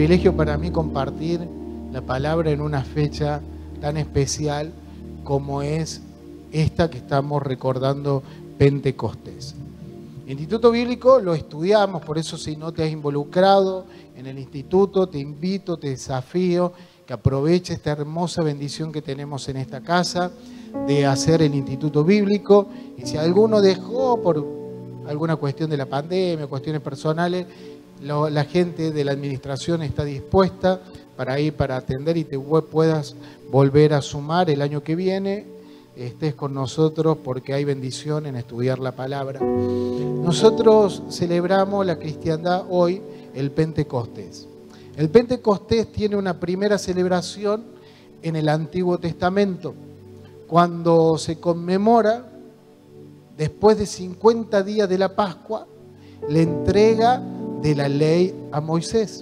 privilegio para mí compartir la palabra en una fecha tan especial como es esta que estamos recordando, Pentecostés. Instituto Bíblico lo estudiamos, por eso si no te has involucrado en el instituto, te invito, te desafío que aproveche esta hermosa bendición que tenemos en esta casa de hacer el Instituto Bíblico. Y si alguno dejó por alguna cuestión de la pandemia, cuestiones personales, la gente de la administración está dispuesta para ir, para atender y te puedas volver a sumar el año que viene. Estés con nosotros porque hay bendición en estudiar la palabra. Nosotros celebramos la cristiandad hoy, el Pentecostés. El Pentecostés tiene una primera celebración en el Antiguo Testamento, cuando se conmemora, después de 50 días de la Pascua, la entrega de la ley a Moisés.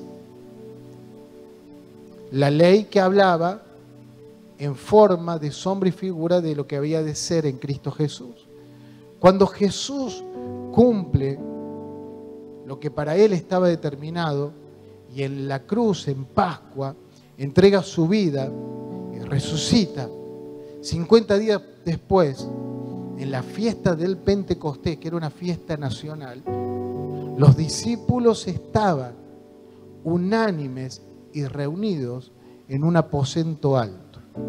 La ley que hablaba en forma de sombra y figura de lo que había de ser en Cristo Jesús. Cuando Jesús cumple lo que para él estaba determinado y en la cruz, en Pascua, entrega su vida y resucita, 50 días después, en la fiesta del Pentecostés, que era una fiesta nacional, los discípulos estaban unánimes y reunidos en un aposento alto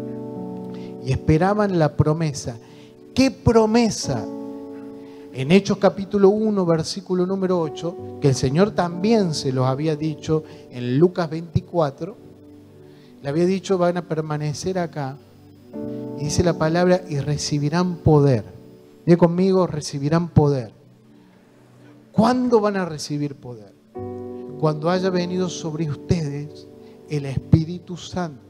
y esperaban la promesa. ¿Qué promesa? En Hechos capítulo 1, versículo número 8, que el Señor también se los había dicho en Lucas 24, le había dicho: van a permanecer acá. Y dice la palabra: y recibirán poder. Diga conmigo: recibirán poder. ¿Cuándo van a recibir poder? Cuando haya venido sobre ustedes el Espíritu Santo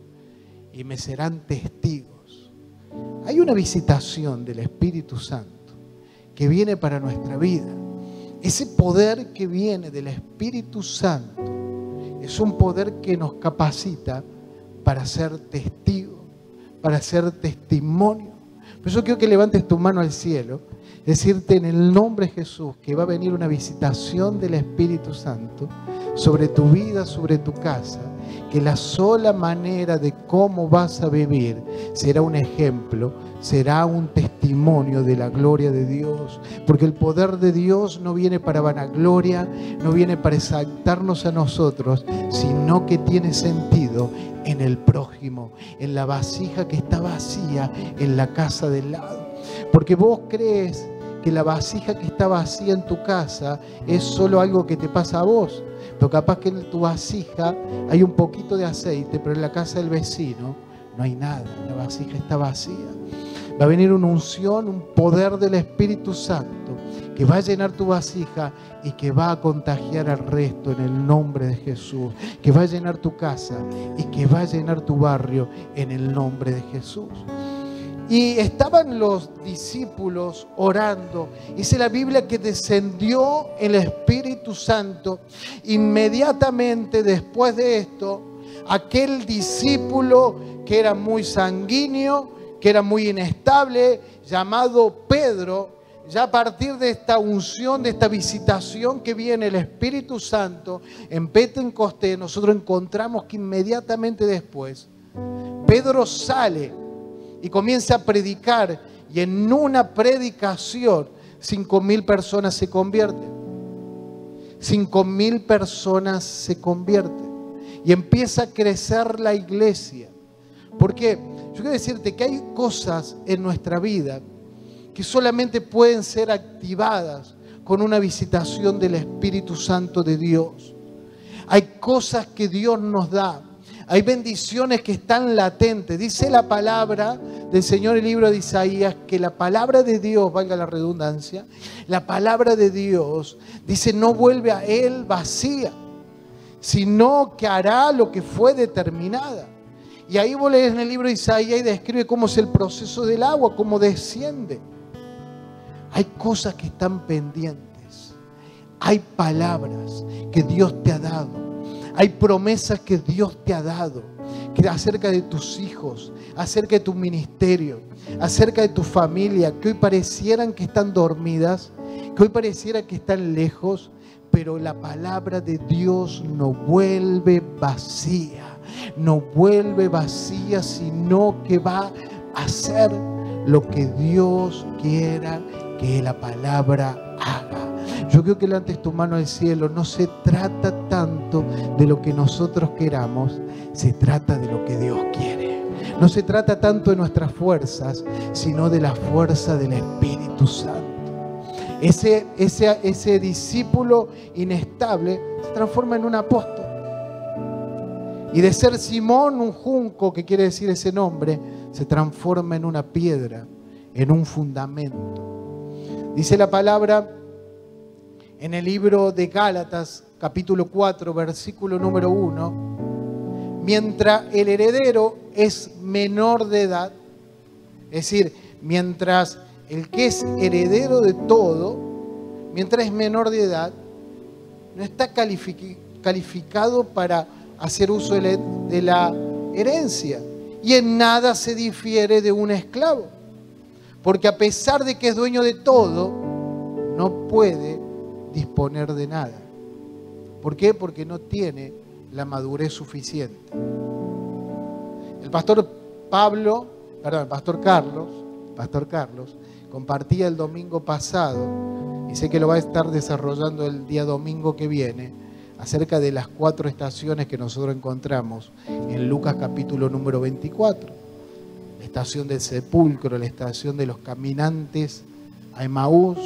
y me serán testigos. Hay una visitación del Espíritu Santo que viene para nuestra vida. Ese poder que viene del Espíritu Santo es un poder que nos capacita para ser testigos, para ser testimonio. Por eso quiero que levantes tu mano al cielo, decirte en el nombre de Jesús que va a venir una visitación del Espíritu Santo sobre tu vida, sobre tu casa, que la sola manera de cómo vas a vivir será un ejemplo, será un testimonio de la gloria de Dios, porque el poder de Dios no viene para vanagloria, no viene para exaltarnos a nosotros, sino que tiene sentido en el prójimo, en la vasija que está vacía en la casa del lado. Porque vos crees que la vasija que está vacía en tu casa es solo algo que te pasa a vos, pero capaz que en tu vasija hay un poquito de aceite, pero en la casa del vecino no hay nada, la vasija está vacía. Va a venir una unción, un poder del Espíritu Santo que va a llenar tu vasija y que va a contagiar al resto en el nombre de Jesús, que va a llenar tu casa y que va a llenar tu barrio en el nombre de Jesús. Y estaban los discípulos orando. Dice la Biblia que descendió el Espíritu Santo. Inmediatamente después de esto, aquel discípulo que era muy sanguíneo, que era muy inestable, llamado Pedro, ya a partir de esta unción, de esta visitación que viene el Espíritu Santo en Pentecostés, nosotros encontramos que inmediatamente después Pedro sale y comienza a predicar, y en una predicación 5.000 personas se convierten. 5.000 personas se convierten y empieza a crecer la iglesia. Porque yo quiero decirte que hay cosas en nuestra vida que solamente pueden ser activadas con una visitación del Espíritu Santo de Dios. Hay cosas que Dios nos da. Hay bendiciones que están latentes. Dice la palabra del Señor en el libro de Isaías que la palabra de Dios, valga la redundancia, la palabra de Dios, dice, no vuelve a Él vacía, sino que hará lo que fue determinada. Y ahí vos lees en el libro de Isaías y describe cómo es el proceso del agua, cómo desciende. Hay cosas que están pendientes. Hay palabras que Dios te ha dado. Hay promesas que Dios te ha dado, que acerca de tus hijos, acerca de tu ministerio, acerca de tu familia, que hoy parecieran que están dormidas, que hoy pareciera que están lejos, pero la palabra de Dios no vuelve vacía. No vuelve vacía, sino que va a hacer lo que Dios quiera que la palabra haga. Yo creo que levantes tu mano al cielo. No se trata tanto de lo que nosotros queramos, se trata de lo que Dios quiere. No se trata tanto de nuestras fuerzas, sino de la fuerza del Espíritu Santo. Ese discípulo inestable se transforma en un apóstol. Y de ser Simón, un junco, que quiere decir ese nombre, se transforma en una piedra, en un fundamento. Dice la palabra en el libro de Gálatas, capítulo 4, versículo número 1. Mientras el heredero es menor de edad, es decir, mientras el que es heredero de todo, mientras es menor de edad, no está calificado para hacer uso de la herencia. Y en nada se difiere de un esclavo. Porque a pesar de que es dueño de todo, no puede disponer de nada. ¿Por qué? Porque no tiene la madurez suficiente. El pastor Carlos, compartía el domingo pasado, y sé que lo va a estar desarrollando el día domingo que viene, acerca de las 4 estaciones que nosotros encontramos en Lucas capítulo número 24. La estación del sepulcro, la estación de los caminantes a Emaús,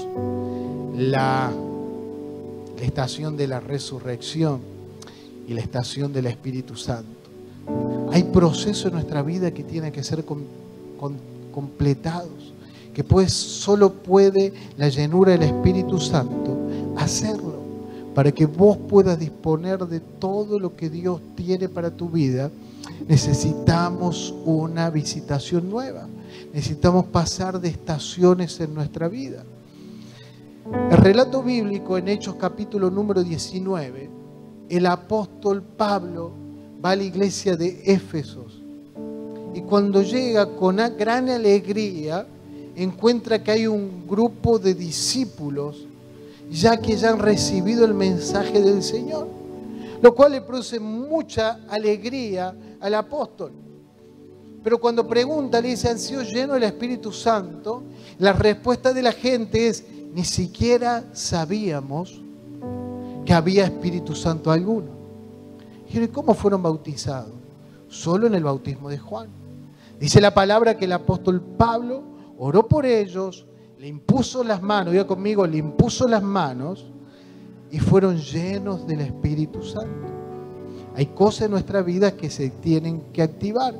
la estación de la resurrección y la estación del Espíritu Santo. Hay procesos en nuestra vida que tienen que ser completados, que solo puede la llenura del Espíritu Santo hacerlo, para que vos puedas disponer de todo lo que Dios tiene para tu vida. Necesitamos una visitación nueva. Necesitamos pasar de estaciones en nuestra vida. El relato bíblico en Hechos capítulo número 19, el apóstol Pablo va a la iglesia de Éfeso. Y cuando llega con gran alegría, encuentra que hay un grupo de discípulos ya que ya han recibido el mensaje del Señor, lo cual le produce mucha alegría al apóstol. Pero cuando pregunta, le dice: ¿han sido llenos del Espíritu Santo? La respuesta de la gente es: ni siquiera sabíamos que había Espíritu Santo alguno. Y ¿cómo fueron bautizados? Solo en el bautismo de Juan. Dice la palabra que el apóstol Pablo oró por ellos, le impuso las manos, diga conmigo, le impuso las manos, y fueron llenos del Espíritu Santo. Hay cosas en nuestra vida que se tienen que activar.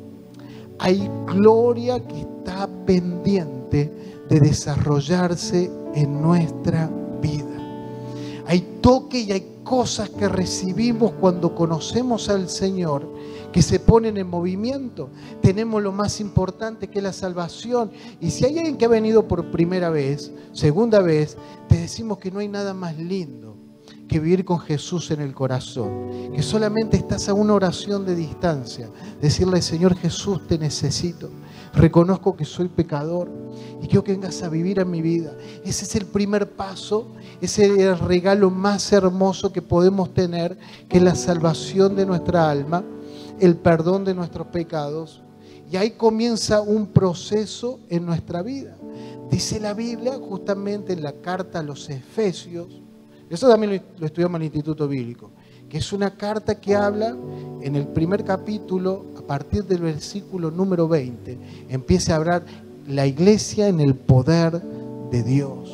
Hay gloria que está pendiente de desarrollarse en nuestra vida. Hay toque y hay cosas que recibimos cuando conocemos al Señor que se ponen en movimiento. Tenemos lo más importante, que es la salvación. Y si hay alguien que ha venido por primera vez, segunda vez, te decimos que no hay nada más lindo que vivir con Jesús en el corazón, que solamente estás a una oración de distancia, decirle: Señor Jesús, te necesito, reconozco que soy pecador y quiero que vengas a vivir en mi vida. Ese es el primer paso, ese es el regalo más hermoso que podemos tener, que es la salvación de nuestra alma, el perdón de nuestros pecados, y ahí comienza un proceso en nuestra vida. Dice la Biblia, justamente en la carta a los Efesios, eso también lo estudiamos en el Instituto Bíblico, que es una carta que habla en el primer capítulo, a partir del versículo número 20, empieza a hablar la iglesia en el poder de Dios.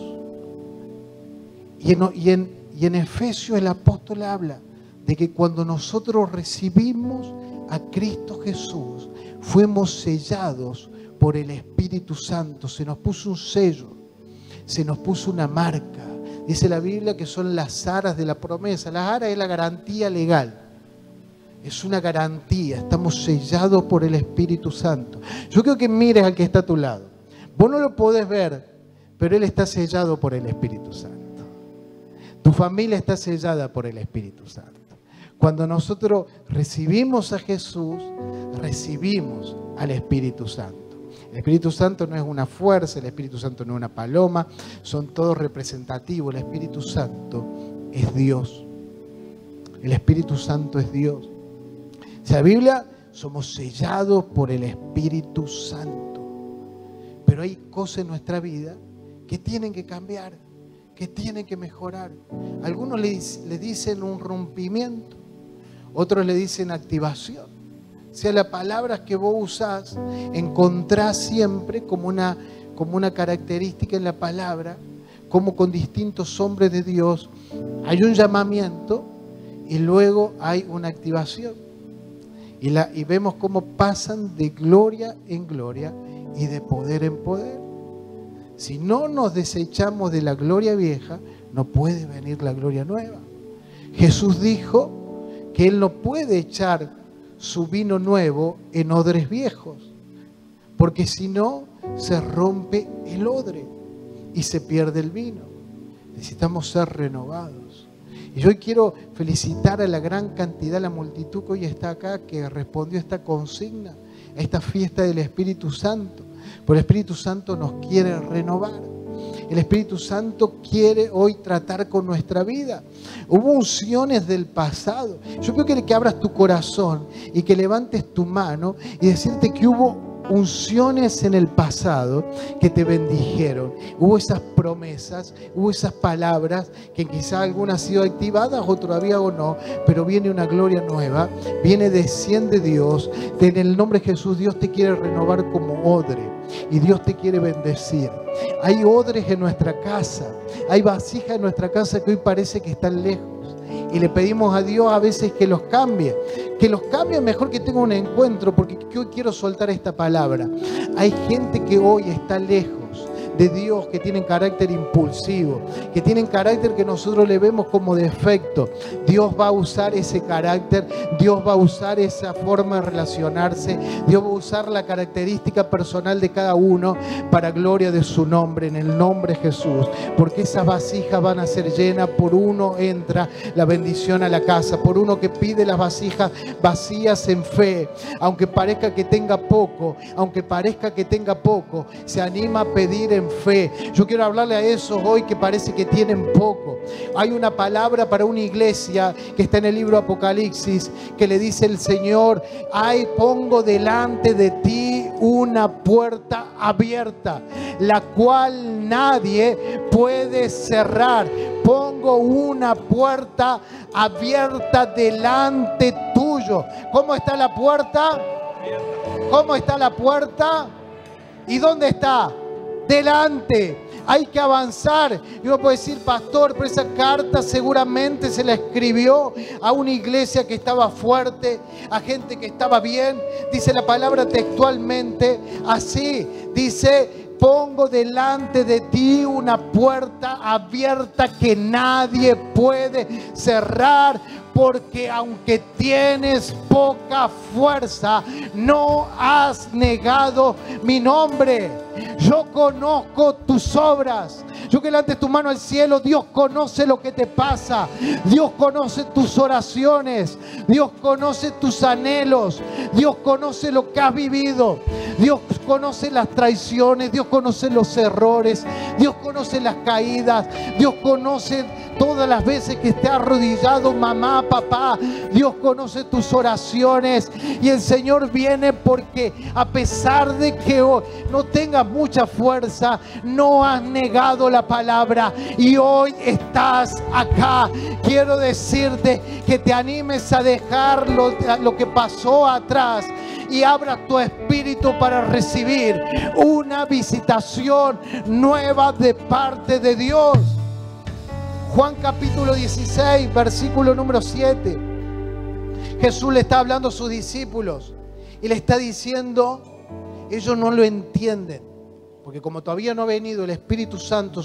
Y en Efesios el apóstol habla de que cuando nosotros recibimos a Cristo Jesús, fuimos sellados por el Espíritu Santo. Se nos puso un sello, se nos puso una marca. Dice la Biblia que son las aras de la promesa. Las aras es la garantía legal. Es una garantía. Estamos sellados por el Espíritu Santo. Yo creo que mires al que está a tu lado. Vos no lo podés ver, pero él está sellado por el Espíritu Santo. Tu familia está sellada por el Espíritu Santo. Cuando nosotros recibimos a Jesús, recibimos al Espíritu Santo. El Espíritu Santo no es una fuerza, el Espíritu Santo no es una paloma, son todos representativos. El Espíritu Santo es Dios. El Espíritu Santo es Dios. En la Biblia somos sellados por el Espíritu Santo. Pero hay cosas en nuestra vida que tienen que cambiar, que tienen que mejorar. Algunos le dicen un rompimiento, otros le dicen activación. O sea, las palabras que vos usás, encontrás siempre como una característica en la palabra, como con distintos hombres de Dios hay un llamamiento y luego hay una activación. Y vemos cómo pasan de gloria en gloria y de poder en poder. Si no nos desechamos de la gloria vieja, no puede venir la gloria nueva. Jesús dijo que Él no puede echar su vino nuevo en odres viejos, porque si no, se rompe el odre y se pierde el vino. Necesitamos ser renovados. Y yo hoy quiero felicitar a la gran cantidad, la multitud que hoy está acá, que respondió a esta consigna, a esta fiesta del Espíritu Santo. Porque el Espíritu Santo nos quiere renovar. El Espíritu Santo quiere hoy tratar con nuestra vida. Hubo unciones del pasado. Yo quiero que abras tu corazón y que levantes tu mano y decirte que hubo unciones en el pasado que te bendijeron. Hubo esas promesas, hubo esas palabras que quizá algunas han sido activadas o todavía o no, pero viene una gloria nueva, desciende Dios. En el nombre de Jesús, Dios te quiere renovar como odre y Dios te quiere bendecir. Hay odres en nuestra casa, hay vasijas en nuestra casa que hoy parece que están lejos. Y le pedimos a Dios a veces que los cambie. Que los cambie, mejor que tenga un encuentro, porque hoy quiero soltar esta palabra. Hay gente que hoy está lejos de Dios, que tienen carácter impulsivo, que tienen carácter que nosotros le vemos como defecto. Dios va a usar ese carácter, Dios va a usar esa forma de relacionarse, Dios va a usar la característica personal de cada uno para gloria de su nombre, en el nombre de Jesús. Porque esas vasijas van a ser llenas, por uno entra la bendición a la casa, por uno que pide las vasijas vacías en fe, aunque parezca que tenga poco, se anima a pedir en fe. Yo quiero hablarle a esos hoy que parece que tienen poco. Hay una palabra para una iglesia que está en el libro Apocalipsis, que le dice el Señor: ay, pongo delante de ti una puerta abierta, la cual nadie puede cerrar. Pongo una puerta abierta delante tuyo. ¿Cómo está la puerta? ¿Cómo está la puerta? ¿Y dónde está? Delante. Hay que avanzar. Y uno puede decir: pastor, pero esa carta seguramente se la escribió a una iglesia que estaba fuerte, a gente que estaba bien. Dice la palabra textualmente así, dice: pongo delante de ti una puerta abierta que nadie puede cerrar, porque aunque tienes poca fuerza, no has negado mi nombre. Yo conozco tus obras. Yo que levantes tu mano al cielo. Dios conoce lo que te pasa. Dios conoce tus oraciones. Dios conoce tus anhelos. Dios conoce lo que has vivido. Dios conoce las traiciones. Dios conoce los errores. Dios conoce las caídas. Dios conoce todas las veces que te has arrodillado, mamá, papá. Dios conoce tus oraciones. Y el Señor viene porque a pesar de que hoy no tengas mucha fuerza, no has negado la palabra y hoy estás acá. Quiero decirte que te animes a dejar lo que pasó atrás y abras tu espíritu para recibir una visitación nueva de parte de Dios. Juan capítulo 16, versículo número 7. Jesús le está hablando a sus discípulos y le está diciendo: ellos no lo entienden, porque como todavía no ha venido el Espíritu Santo,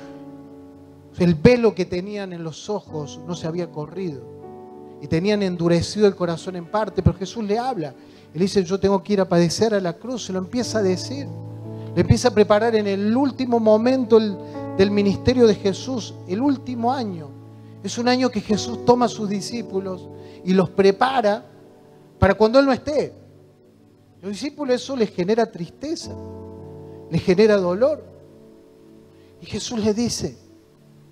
el velo que tenían en los ojos no se había corrido y tenían endurecido el corazón en parte. Pero Jesús le habla, él dice: yo tengo que ir a padecer a la cruz. Se lo empieza a decir, le empieza a preparar en el último momento del ministerio de Jesús, el último año. Es un año que Jesús toma a sus discípulos y los prepara para cuando Él no esté. Los discípulos, eso les genera tristeza, les genera dolor. Y Jesús les dice: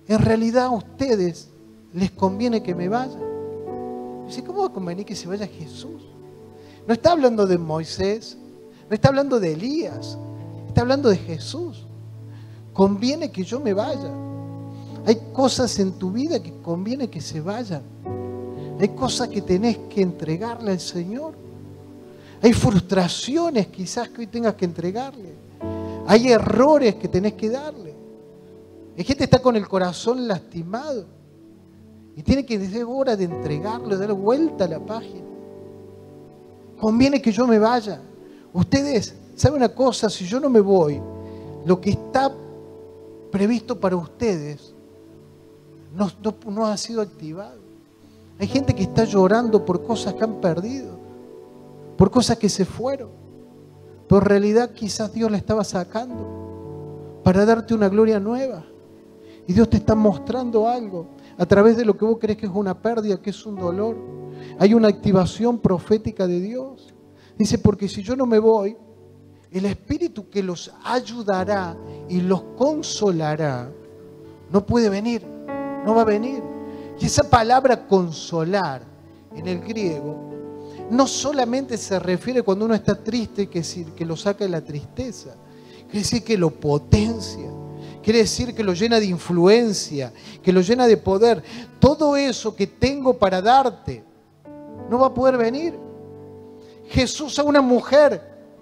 en realidad a ustedes les conviene que me vaya. Dice, ¿cómo va a convenir que se vaya Jesús? No está hablando de Moisés, no está hablando de Elías, está hablando de Jesús. Conviene que yo me vaya. Hay cosas en tu vida que conviene que se vayan. Hay cosas que tenés que entregarle al Señor. Hay frustraciones quizás que hoy tengas que entregarle. Hay errores que tenés que darle. Hay gente que está con el corazón lastimado y tiene que ser hora de entregarle, dar vuelta a la página. Conviene que yo me vaya. Ustedes, ¿saben una cosa? Si yo no me voy, lo que está previsto para ustedes no ha sido activado. Hay gente que está llorando por cosas que han perdido, por cosas que se fueron. Pero en realidad quizás Dios la estaba sacando para darte una gloria nueva. Y Dios te está mostrando algo a través de lo que vos crees que es una pérdida, que es un dolor. Hay una activación profética de Dios. Dice, porque si yo no me voy, el Espíritu que los ayudará y los consolará no puede venir, no va a venir. Y esa palabra consolar en el griego no solamente se refiere cuando uno está triste, que lo saca de la tristeza. Quiere decir que lo potencia. Quiere decir que lo llena de influencia, que lo llena de poder. Todo eso que tengo para darte no va a poder venir. Jesús a una mujer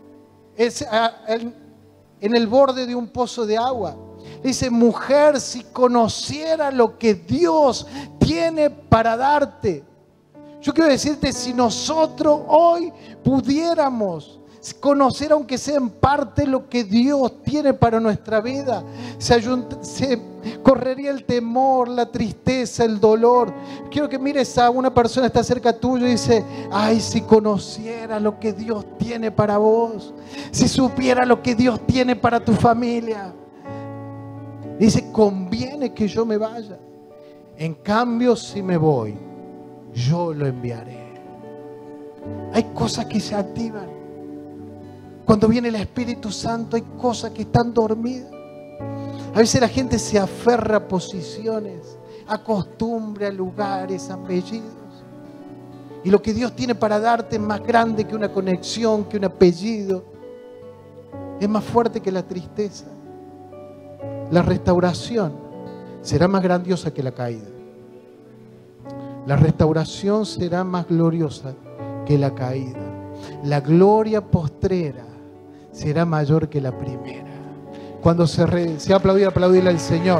en el borde de un pozo de agua. Dice, mujer, si conociera lo que Dios tiene para darte. Yo quiero decirte, si nosotros hoy pudiéramos conocer, aunque sea en parte, lo que Dios tiene para nuestra vida, se correría el temor, la tristeza, el dolor. Quiero que mires a una persona que está cerca tuyo y dice, ay, si conociera lo que Dios tiene para vos, si supiera lo que Dios tiene para tu familia. Dice, conviene que yo me vaya. En cambio, si me voy, yo lo enviaré. Hay cosas que se activan. Cuando viene el Espíritu Santo hay cosas que están dormidas. A veces la gente se aferra a posiciones, a costumbres, a lugares, a apellidos. Y lo que Dios tiene para darte es más grande que una conexión, que un apellido. Es más fuerte que la tristeza. La restauración será más grandiosa que la caída. La restauración será más gloriosa que la caída. La gloria postrera será mayor que la primera. Cuando se ha aplaudido, aplaudirle al Señor.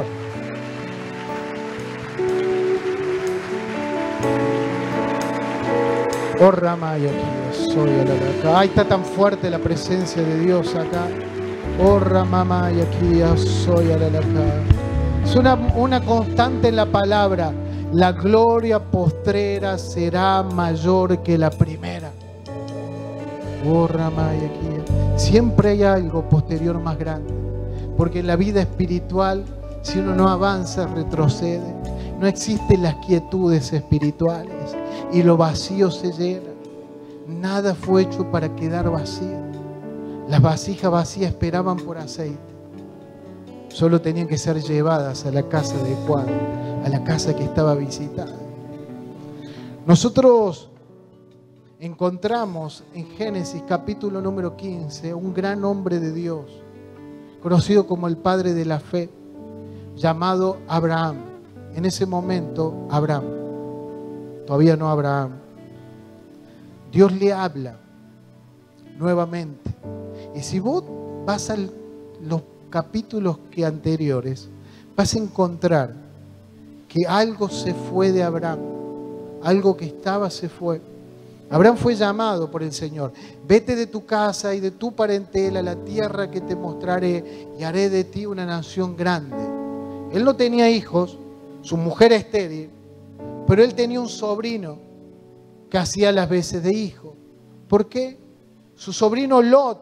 Oh, Ramaya, soy acá. Ay, está tan fuerte la presencia de Dios acá. Oh, Ramaya, soy acá. Es una constante en la palabra. La gloria postrera será mayor que la primera. Oh, Ramaya, siempre hay algo posterior más grande. Porque en la vida espiritual, si uno no avanza, retrocede. No existen las quietudes espirituales y lo vacío se llena. Nada fue hecho para quedar vacío. Las vasijas vacías esperaban por aceite. Solo tenían que ser llevadas a la casa adecuada, a la casa que estaba visitada. Nosotros encontramos en Génesis capítulo número 15 un gran hombre de Dios, conocido como el padre de la fe, llamado Abraham. En ese momento, Abraham, todavía no Abraham. Dios le habla nuevamente. Y si vos vas a los capítulos anteriores, vas a encontrar que algo se fue de Abraham. Algo que estaba se fue. Abraham fue llamado por el Señor. Vete de tu casa y de tu parentela a la tierra que te mostraré y haré de ti una nación grande. Él no tenía hijos, su mujer estéril, pero él tenía un sobrino que hacía las veces de hijo. ¿Por qué? Su sobrino Lot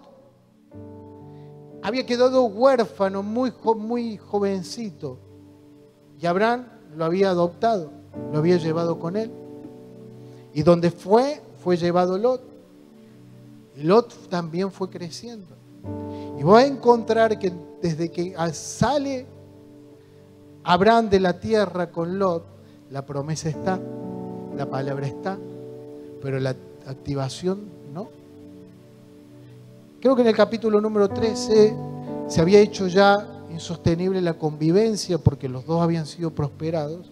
había quedado huérfano muy jovencito y Abraham lo había adoptado, lo había llevado con él. Y donde fue llevado Lot. Lot también fue creciendo. Y voy a encontrar que desde que sale Abraham de la tierra con Lot, la promesa está, la palabra está, pero la activación no. Creo que en el capítulo número 13 se había hecho ya insostenible la convivencia porque los dos habían sido prosperados.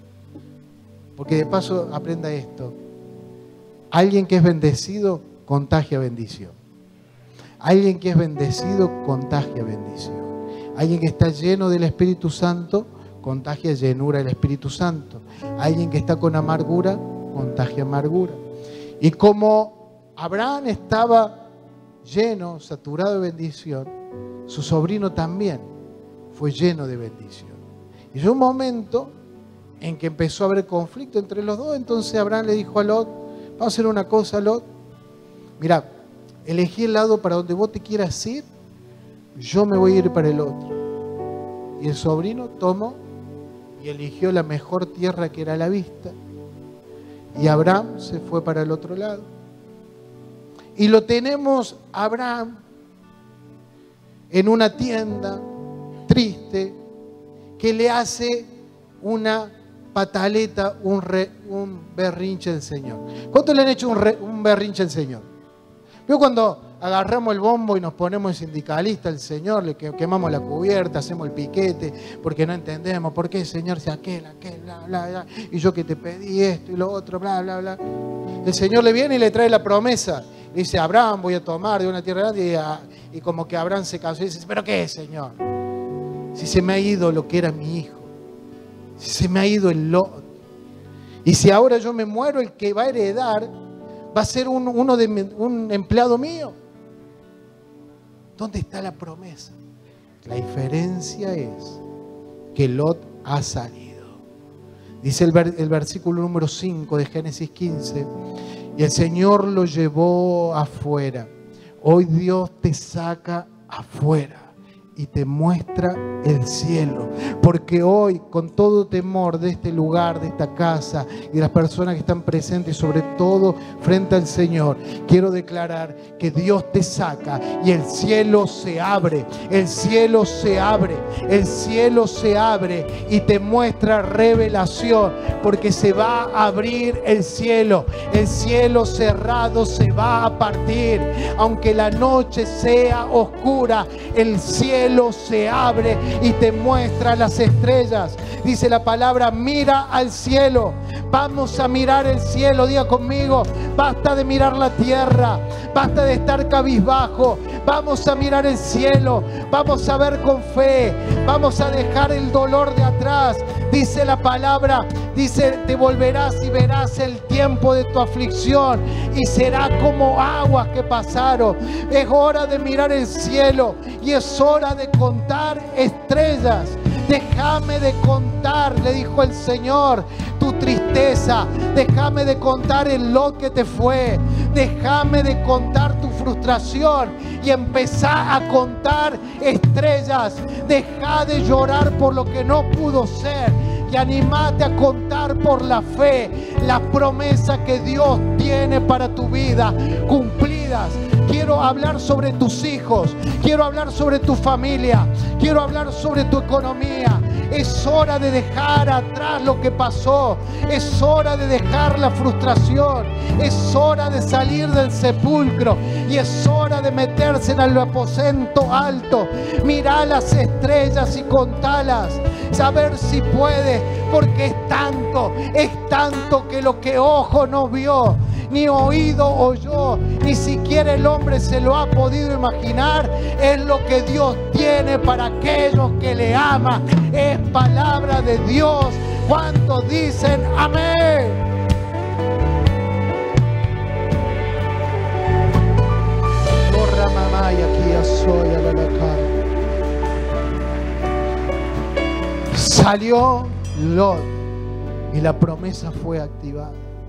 Porque de paso aprenda esto: alguien que es bendecido contagia bendición. Alguien que es bendecido contagia bendición. Alguien que está lleno del Espíritu Santo contagia llenura del Espíritu Santo. Alguien que está con amargura contagia amargura. Y como Abraham estaba lleno, saturado de bendición, su sobrino también fue lleno de bendición. Y llegó un momento en que empezó a haber conflicto entre los dos. Entonces Abraham le dijo a Lot: vamos a hacer una cosa, Lot. Mira, elegí el lado para donde vos te quieras ir, yo me voy a ir para el otro. Y el sobrino tomó y eligió la mejor tierra que era a la vista. Y Abraham se fue para el otro lado. Y lo tenemos a Abraham en una tienda triste, que le hace una pataleta, un berrinche al Señor. ¿Cuántos le han hecho un berrinche al Señor? Yo cuando agarramos el bombo y nos ponemos sindicalistas al Señor, le quemamos la cubierta, hacemos el piquete, porque no entendemos por qué el Señor se aquel, bla, bla, bla, y yo que te pedí esto y lo otro, bla, bla, bla. El Señor le viene y le trae la promesa. Le dice: Abraham, voy a tomar de una tierra grande, y como que Abraham se cansó y dice: ¿pero qué, Señor? Si se me ha ido lo que era mi hijo, si se me ha ido el Lot, y si ahora yo me muero, el que va a heredar va a ser un empleado mío. ¿Dónde está la promesa? La diferencia es que Lot ha salido. Dice el versículo número 5 de Génesis 15: y el Señor lo llevó afuera. Hoy Dios te saca afuera y te muestra el cielo. Porque hoy, con todo temor de este lugar, de esta casa y de las personas que están presentes, sobre todo frente al Señor, quiero declarar que Dios te saca y el cielo se abre. El cielo se abre. El cielo se abre y te muestra revelación, porque se va a abrir el cielo. El cielo cerrado se va a partir. Aunque la noche sea oscura, el cielo se abre y te muestra las estrellas. Dice la palabra: mira al cielo. Vamos a mirar el cielo. Diga conmigo: basta de mirar la tierra, basta de estar cabizbajo. Vamos a mirar el cielo. Vamos a ver con fe. Vamos a dejar el dolor de atrás. Dice la palabra, dice: te volverás y verás el tiempo de tu aflicción y será como aguas que pasaron. Es hora de mirar el cielo y es hora de contar estrellas. Déjame de contar, le dijo el Señor, tu tristeza. Déjame de contar el Lot que te fue. Déjame de contar tu frustración y empezá a contar estrellas. Deja de llorar por lo que no pudo ser y animate a contar por la fe las promesas que Dios tiene para tu vida cumplidas. Quiero hablar sobre tus hijos, quiero hablar sobre tu familia, quiero hablar sobre tu economía. Es hora de dejar atrás lo que pasó, es hora de dejar la frustración, es hora de salir del sepulcro y es hora de meterse en el aposento alto. Mirá las estrellas y contalas, saber si puedes, porque es tanto que lo que ojo no vio, ni oído oyó, ni siquiera el hombre se lo ha podido imaginar, es lo que Dios tiene para aquellos que le aman. Es palabra de Dios. ¿Cuántos dicen amén? Corra mamá y aquí ya soy a la cara. Salió Lot y la promesa fue activada.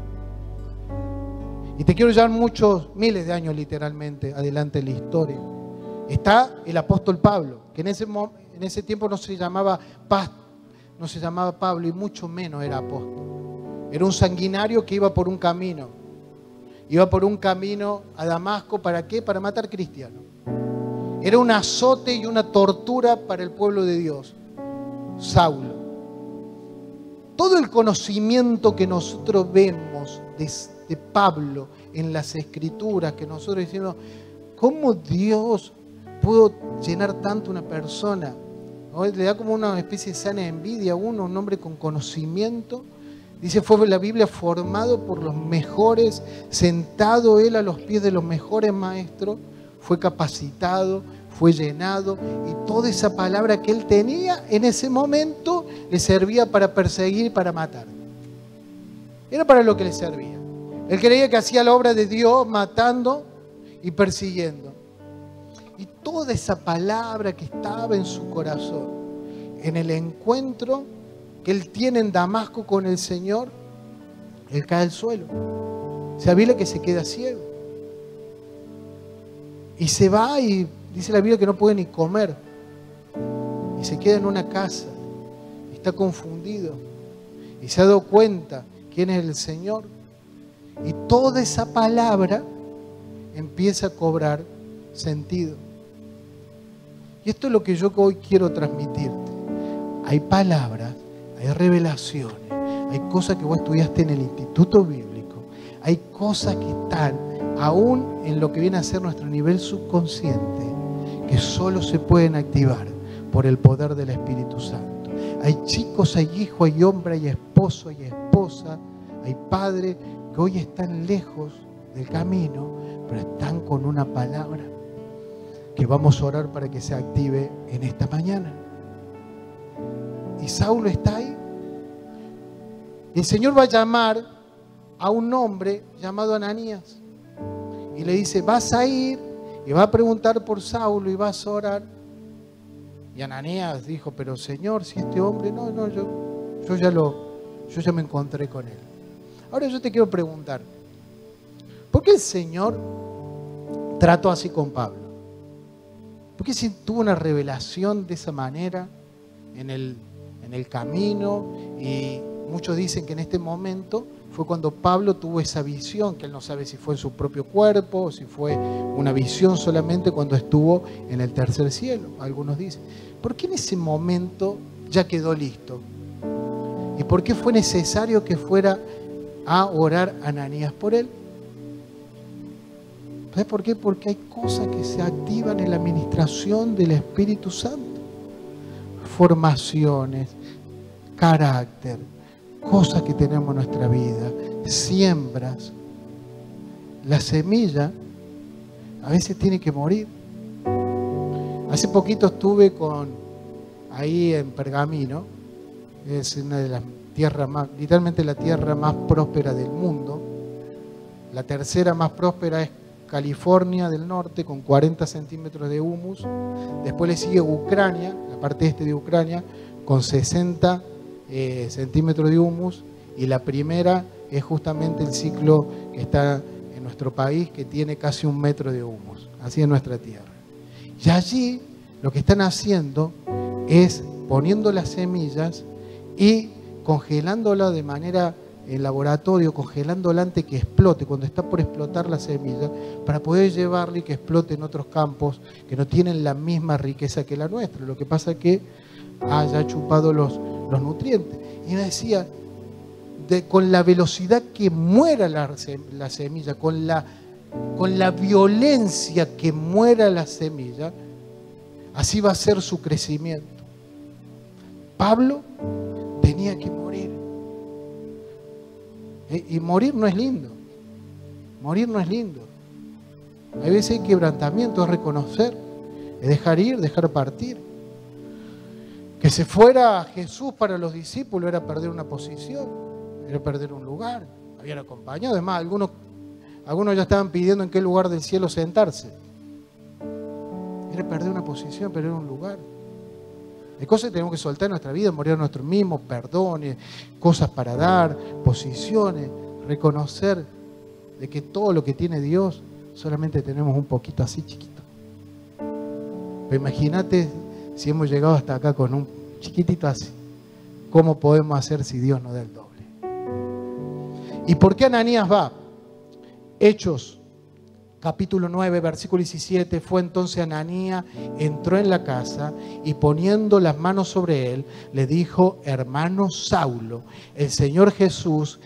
Y te quiero llevar miles de años literalmente adelante en la historia. Está el apóstol Pablo, que en ese tiempo no se llamaba Pablo y mucho menos era apóstol. Era un sanguinario que iba por un camino. Iba por un camino a Damasco, ¿para qué? Para matar cristianos. Era un azote y una tortura para el pueblo de Dios. Saulo. todo el conocimiento que nosotros vemos de Pablo en las Escrituras, que nosotros decimos, ¿cómo Dios pudo llenar tanto a una persona? ¿No? Le da como una especie de sana envidia a uno, un hombre con conocimiento. Dice, fue la Biblia formado por los mejores, sentado él a los pies de los mejores maestros, fue capacitado, fue llenado, y toda esa palabra que él tenía en ese momento le servía para perseguir y para matar. Era para lo que le servía. Él creía que hacía la obra de Dios matando y persiguiendo. Y toda esa palabra que estaba en su corazón, en el encuentro que él tiene en Damasco con el Señor, él cae al suelo. Se avila que se queda ciego. Y se va y dice la Biblia que no puede ni comer. Y se queda en una casa. Y está confundido. Y se ha dado cuenta quién es el Señor. Y toda esa palabra empieza a cobrar sentido. Y esto es lo que yo hoy quiero transmitirte. Hay palabras, hay revelaciones, hay cosas que vos estudiaste en el Instituto Bíblico, hay cosas que están aún en lo que viene a ser nuestro nivel subconsciente, que solo se pueden activar por el poder del Espíritu Santo. Hay chicos, hay hijos, hay hombre, hay esposo, hay esposa, hay padre que hoy están lejos del camino, pero están con una palabra que vamos a orar para que se active en esta mañana. Y Saulo está ahí. El Señor va a llamar a un hombre llamado Ananías y le dice, vas a ir y va a preguntar por Saulo y vas a orar. Y Ananías dijo, pero Señor, si este hombre, no, yo ya me encontré con él. Ahora yo te quiero preguntar, ¿por qué el Señor trató así con Pablo? ¿Por qué si tuvo una revelación de esa manera en el camino? Y muchos dicen que en este momento fue cuando Pablo tuvo esa visión, que él no sabe si fue en su propio cuerpo o si fue una visión solamente cuando estuvo en el tercer cielo. Algunos dicen, ¿por qué en ese momento ya quedó listo? ¿Y por qué fue necesario que fuera a orar Ananías por él? ¿Sabes por qué? Porque hay cosas que se activan en la administración del Espíritu Santo. Formaciones, carácter, cosas que tenemos en nuestra vida, siembras. La semilla a veces tiene que morir. Hace poquito estuve ahí en Pergamino, es una de las tierras más, literalmente la tierra más próspera del mundo. La tercera más próspera es California del norte, con 40 centímetros de humus. Después le sigue Ucrania, la parte este de Ucrania, con 60 centímetros de humus. Y la primera es justamente el ciclo que está en nuestro país, que tiene casi 1 metro de humus. Así es nuestra tierra. Y allí lo que están haciendo es poniendo las semillas y congelándola de manera en laboratorio, congelándola antes que explote, cuando está por explotar la semilla, para poder llevarla y que explote en otros campos que no tienen la misma riqueza que la nuestra. Lo que pasa es que haya chupado los nutrientes. Y me decía, con la velocidad que muera la semilla, con la violencia que muera la semilla, así va a ser su crecimiento. Pablo tenía que morir. Y morir no es lindo. Morir no es lindo. Hay veces hay quebrantamiento, es reconocer, es dejar ir, dejar partir. Que se fuera Jesús para los discípulos era perder una posición, era perder un lugar. Habían acompañado, además algunos ya estaban pidiendo en qué lugar del cielo sentarse. Era perder una posición, perder un lugar. Hay cosas que tenemos que soltar en nuestra vida, morir a nosotros mismos, perdones, cosas para dar, posiciones, reconocer de que todo lo que tiene Dios solamente tenemos un poquito así chiquito. Pero imagínate si hemos llegado hasta acá con un chiquitito así. ¿Cómo podemos hacer si Dios nos da el doble? ¿Y por qué Ananías va? Hechos capítulo 9, versículo 17, fue entonces Ananías, entró en la casa y poniendo las manos sobre él, le dijo: hermano Saulo, el Señor Jesús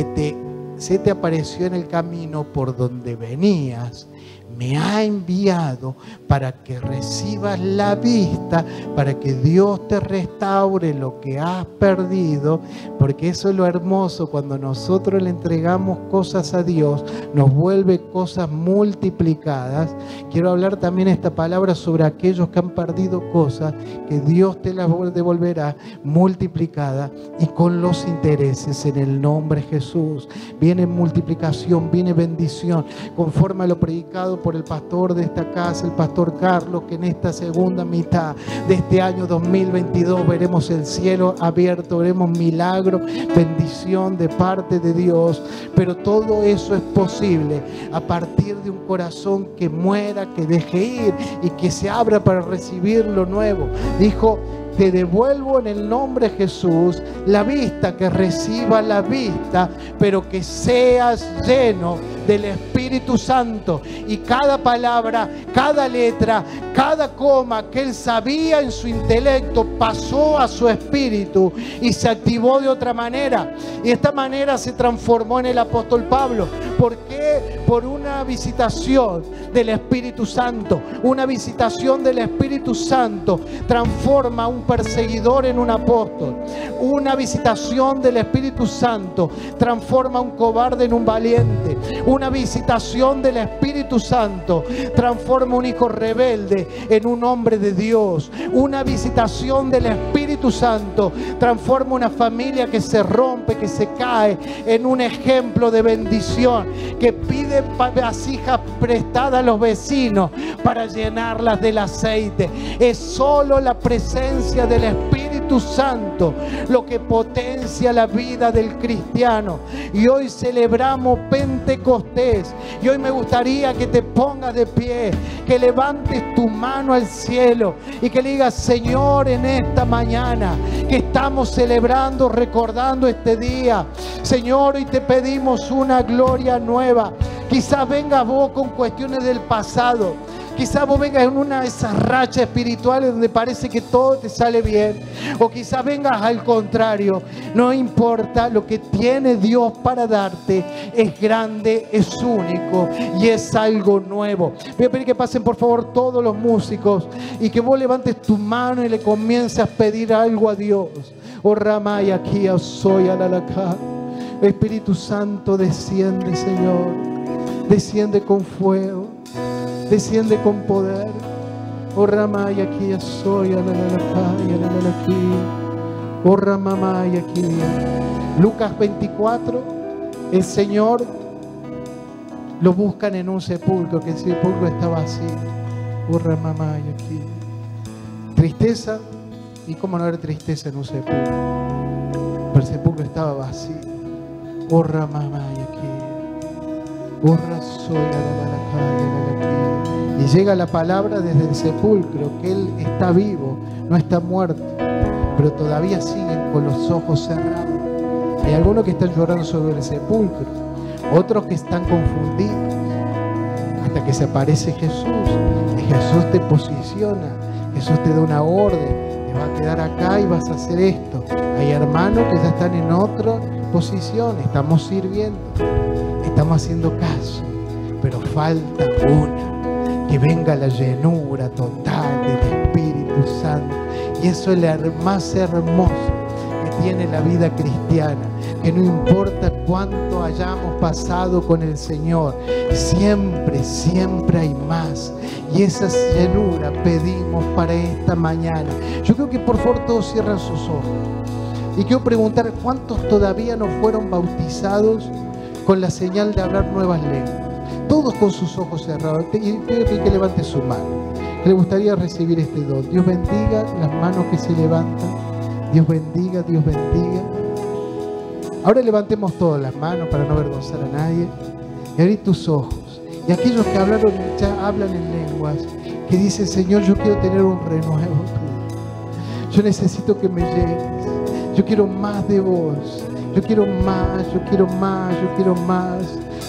se te apareció en el camino por donde venías, me ha enviado para que recibas la vista, para que Dios te restaure lo que has perdido, porque eso es lo hermoso, cuando nosotros le entregamos cosas a Dios, nos vuelve cosas multiplicadas. Quiero hablar también esta palabra sobre aquellos que han perdido cosas, que Dios te las devolverá multiplicadas y con los intereses, en el nombre de Jesús. Viene multiplicación, viene bendición, conforme a lo predicado por el pastor de esta casa, el pastor Carlos, que en esta segunda mitad de este año 2022 veremos el cielo abierto, veremos milagro, bendición de parte de Dios. Pero todo eso es posible a partir de un corazón que muera, que deje ir y que se abra para recibir lo nuevo. Dijo: te devuelvo en el nombre de Jesús la vista, que reciba la vista, pero que seas lleno del Espíritu Santo. Y cada palabra, cada letra, cada coma que él sabía en su intelecto pasó a su espíritu y se activó de otra manera. Y de esta manera se transformó en el apóstol Pablo. ¿Por qué? Por una visitación del Espíritu Santo. Una visitación del Espíritu Santo transforma a un perseguidor en un apóstol. Una visitación del Espíritu Santo transforma a un cobarde en un valiente. Una visitación del Espíritu Santo transforma a un hijo rebelde en un hombre de Dios. Una visitación del Espíritu Santo transforma una familia que se rompe, que se cae, en un ejemplo de bendición, que pide vasijas prestadas a los vecinos para llenarlas del aceite. Es solo la presencia del Espíritu Santo lo que potencia la vida del cristiano. Y hoy celebramos Pentecostés, y hoy me gustaría que te pongas de pie, que levantes tu mano al cielo y que le digas: Señor, en esta mañana que estamos celebrando, recordando este día, Señor, hoy te pedimos una gloria nueva. Quizás vengas vos con cuestiones del pasado. Quizás vos vengas en una de esas rachas espirituales donde parece que todo te sale bien. O quizás vengas al contrario. No importa, lo que tiene Dios para darte es grande, es único y es algo nuevo. Voy a pedir que pasen por favor todos los músicos y que vos levantes tu mano y le comiences a pedir algo a Dios. Oh Ramay, aquí soy alalacá. Espíritu Santo, desciende, Señor. Desciende con fuego. Desciende con poder. Oh Ramay, aquí soy alalacá y alalaki. Oh Ramay, aquí. Lucas 24. El Señor lo buscan en un sepulcro, que el sepulcro está vacío. Oh Ramay, aquí. Tristeza. ¿Y cómo no haber tristeza en un sepulcro? Pero el sepulcro estaba vacío. Oh Ramay, aquí. Oh Rasoy alalaki. Y llega la palabra desde el sepulcro, que Él está vivo, no está muerto, pero todavía siguen con los ojos cerrados. Hay algunos que están llorando sobre el sepulcro, otros que están confundidos, hasta que se aparece Jesús, y Jesús te posiciona, Jesús te da una orden: te vas a quedar acá y vas a hacer esto. Hay hermanos que ya están en otra posición, estamos sirviendo, estamos haciendo caso, pero falta una. Que venga la llenura total del Espíritu Santo. Y eso es lo más hermoso que tiene la vida cristiana, que no importa cuánto hayamos pasado con el Señor, siempre, siempre hay más. Y esa llenura pedimos para esta mañana. Yo creo que por favor todos cierran sus ojos. Y quiero preguntar: ¿cuántos todavía no fueron bautizados con la señal de hablar nuevas lenguas? Todos con sus ojos cerrados. Y pido que levante su mano, que le gustaría recibir este don. Dios bendiga las manos que se levantan. Dios bendiga, Dios bendiga. Ahora levantemos todas las manos para no avergonzar a nadie. Y abrí tus ojos. Y aquellos que hablaron, ya hablan en lenguas, que dicen: Señor, yo quiero tener un renuevo. Yo necesito que me llenes. Yo quiero más de vos. Yo quiero más, yo quiero más, yo quiero más.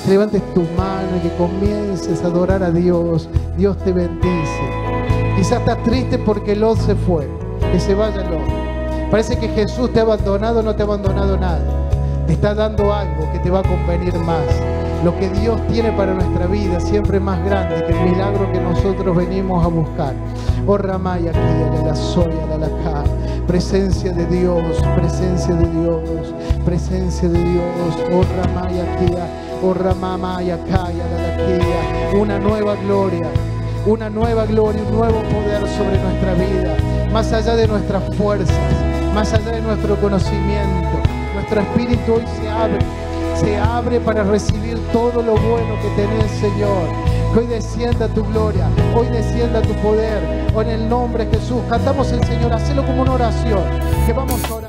que levantes tu mano y que comiences a adorar a Dios. Dios te bendice. Quizás estás triste porque Lot se fue. Que se vaya Lot. Parece que Jesús te ha abandonado. No te ha abandonado nada. Te está dando algo que te va a convenir más. Lo que Dios tiene para nuestra vida siempre es más grande que el milagro que nosotros venimos a buscar. Oh Ramaya aquí, la soya, la acá. Presencia de Dios, presencia de Dios, presencia de Dios. Oh Ramaya aquí, oh Ramamaya Kaya, la una nueva gloria, un nuevo poder sobre nuestra vida, más allá de nuestras fuerzas, más allá de nuestro conocimiento. Nuestro espíritu hoy se abre para recibir todo lo bueno que tenés, Señor. Que hoy descienda tu gloria, hoy descienda tu poder. Hoy en el nombre de Jesús cantamos el Señor, hacelo como una oración, que vamos a orar.